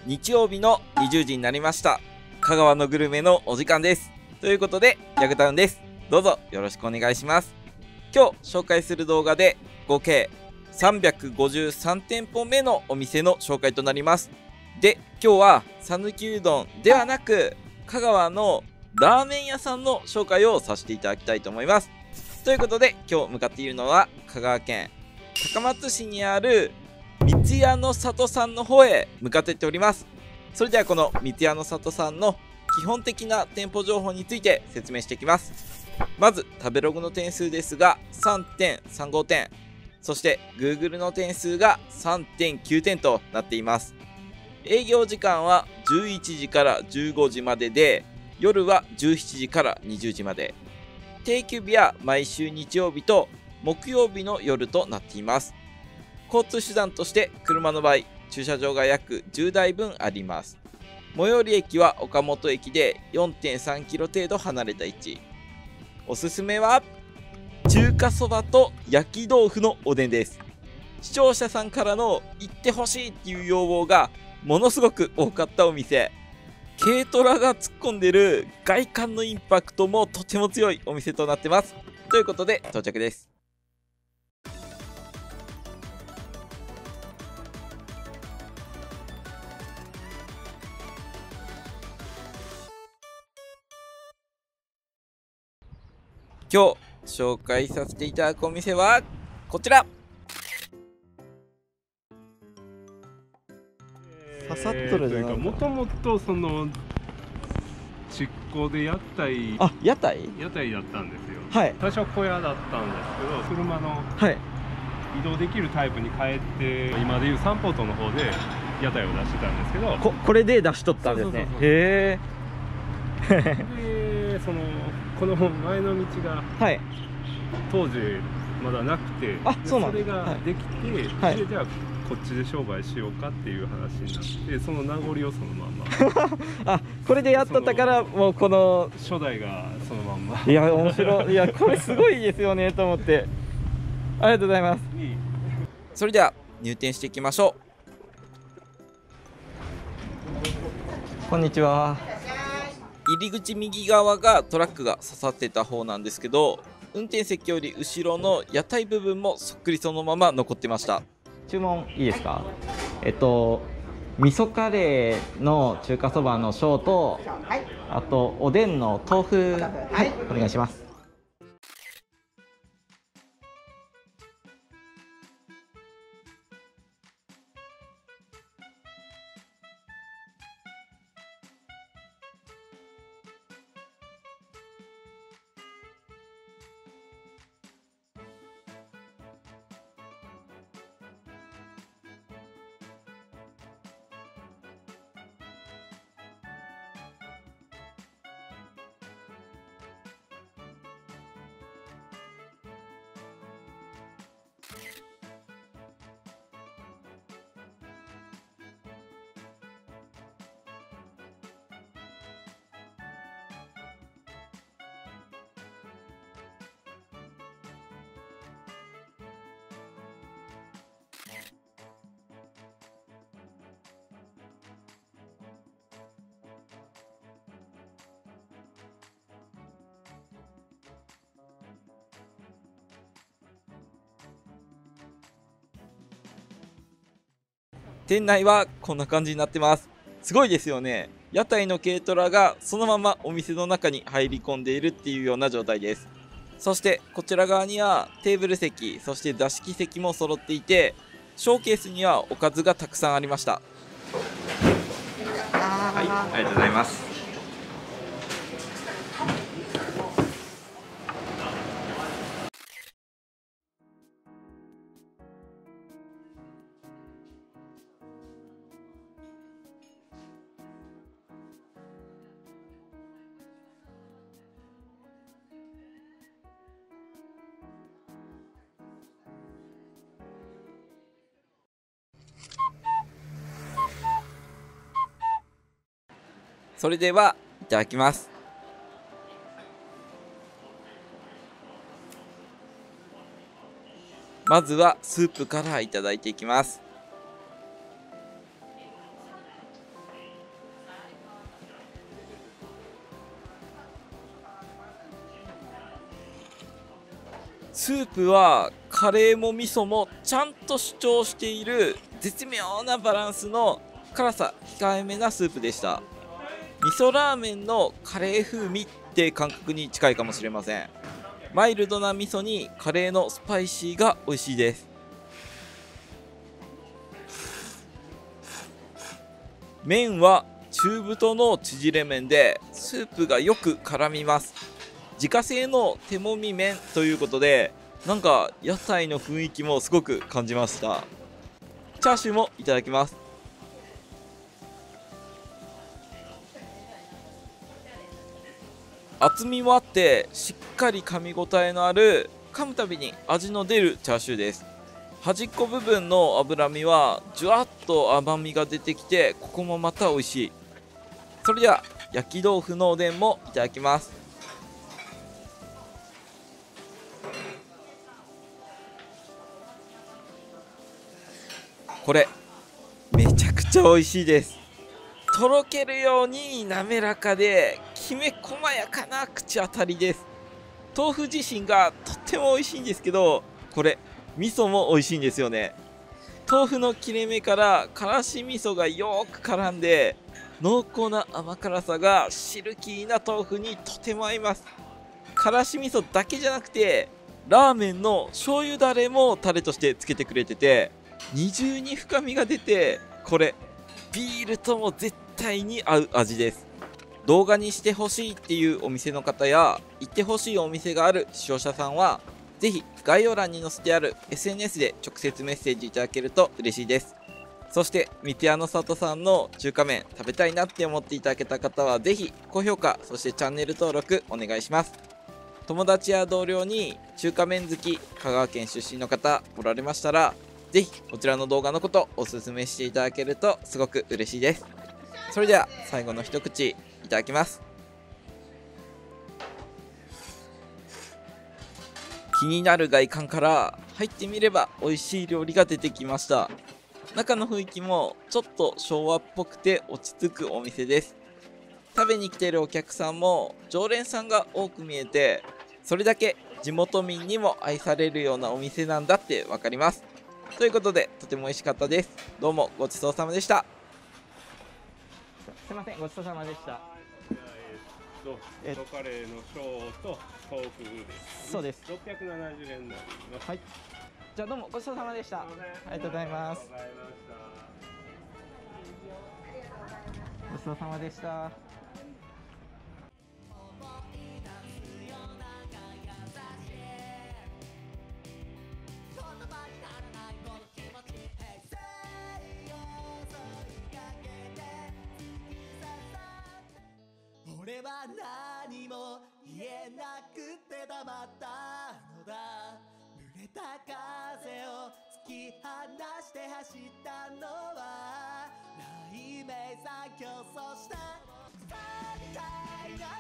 日曜日の20時になりました。香川のグルメのお時間です。ということで、ヤグタウンです。どうぞよろしくお願いします。今日紹介する動画で合計353店舗目のお店の紹介となります。で、今日は讃岐うどんではなく、香川のラーメン屋さんの紹介をさせていただきたいと思います。ということで、今日向かっているのは香川県高松市にある三ツ矢の里さんの方へ向かっていっております。それではこの三ツ矢の里さんの基本的な店舗情報について説明していきます。まず食べログの点数ですが 3.35 点、そして Google の点数が 3.9 点となっています。営業時間は11時から15時までで、夜は17時から20時まで。定休日は毎週日曜日と木曜日の夜となっています。交通手段として車の場合、駐車場が約10台分あります。最寄り駅は岡本駅で 4.3 キロ程度離れた位置。おすすめは中華そばと焼き豆腐のおでんです。視聴者さんからの行ってほしいっていう要望がものすごく多かったお店。軽トラが突っ込んでる外観のインパクトもとても強いお店となってます。ということで到着です。今日紹介させていただくお店はこちら。 刺さっとるじゃないか。 もともとその実行で屋台あ、屋台だったんですよ。 はい。 最初は小屋だったんですけど、車のはい。 移動できるタイプに変えて、今でいうサンポートの方で屋台を出してたんですけど、 これで出しとったんですね。 そうそうそうそうへえ。 でこの前の道がはい。 当時まだなくて、 あ、そうなんそれだ。 ができて、 はいでじゃあこっちで商売しようかっていう話になって、その名残をそのまんまあ、これでやっとったからもうこの初代がそのまんま。 いや面白い。いやこれすごいですよねと思って。ありがとうございます。 それでは入店していきましょこんにちは。 う。入り口右側がトラックが刺さってた方なんですけど、運転席より後ろの屋台部分もそっくりそのまま残ってました。 注文いいですか？味噌カレーの中華そばの小と、あとおでんの豆腐、はい、お願いします。 店内はこんな感じになってます。すごいですよね。屋台の軽トラがそのままお店の中に入り込んでいるっていうような状態です。そしてこちら側にはテーブル席、そして座敷席も揃っていて、ショーケースにはおかずがたくさんありました。はい、ありがとうございます。それではいただきます。まずはスープからいただいていきます。 スープはカレーも味噌もちゃんと主張している絶妙なバランスの辛さ控えめなスープでした。味噌ラーメンのカレー風味って感覚に近いかもしれません。マイルドな味噌にカレーのスパイシーが美味しいです。麺は中太の縮れ麺でスープがよく絡みます。自家製の手もみ麺ということで、なんか屋台の雰囲気もすごく感じました。チャーシューもいただきます。厚みもあってしっかり噛み応えのある、噛むたびに味の出るチャーシューです。端っこ部分の脂身はじゅわっと甘みが出てきて、ここもまた美味しい。それでは焼き豆腐のおでんもいただきます。これめちゃくちゃ美味しいです。とろけるように滑らかできめ細やかな口当たりです。豆腐自身がとっても美味しいんですけど、これ味噌も美味しいんですよね。豆腐の切れ目からからし味噌がよーく絡んで、濃厚な甘辛さがシルキーな豆腐にとても合います。からし味噌だけじゃなくてラーメンの醤油だれもタレとしてつけてくれてて、二重に深みが出て、これビールとも絶対に合う味です。動画にしてほしいっていうお店の方や行ってほしいお店がある視聴者さんは、ぜひ概要欄に載せてある SNS で直接メッセージいただけると嬉しいです。そして三ツ矢の里さんの中華麺食べたいなって思っていただけた方は、ぜひ高評価、そしてチャンネル登録お願いします。友達や同僚に中華麺好き、香川県出身の方おられましたら、ぜひこちらの動画のことおすすめしていただけるとすごく嬉しいです。それでは最後の一口いただきます。気になる外観から入ってみれば美味しい料理が出てきました。中の雰囲気もちょっと昭和っぽくて落ち着くお店です。食べに来ているお客さんも常連さんが多く見えて、それだけ地元民にも愛されるようなお店なんだって分かります。ということでとても美味しかったです。どうもごちそうさまでした。 すいません、ごちそうさまでした。 味噌カレーの小と豆腐です。 そうです。 670円になります。 はい。じゃあどうもごちそうさまでした。ありがとうございます。ごちそうさまでした。 俺は何も言えなくて黙ったのだ。濡れた風を突き放して走ったのは雷鳴さ競争したみたいな